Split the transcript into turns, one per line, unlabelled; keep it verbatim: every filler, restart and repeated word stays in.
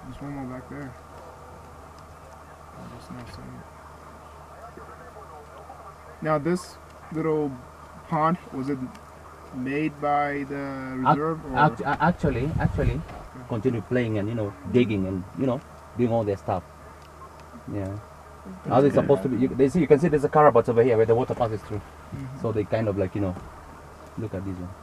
There's one more back there. I'm just not seeing it. Now this little pond, was it made by the reserve?
Ac-
or?
act- a- actually, actually, continue playing and you know digging and you know doing all their stuff. Yeah. Now they're supposed to be. You, they see. You can see there's a carabots over here where the water passes through.
Mhm.
So they kind of like you know look at this one.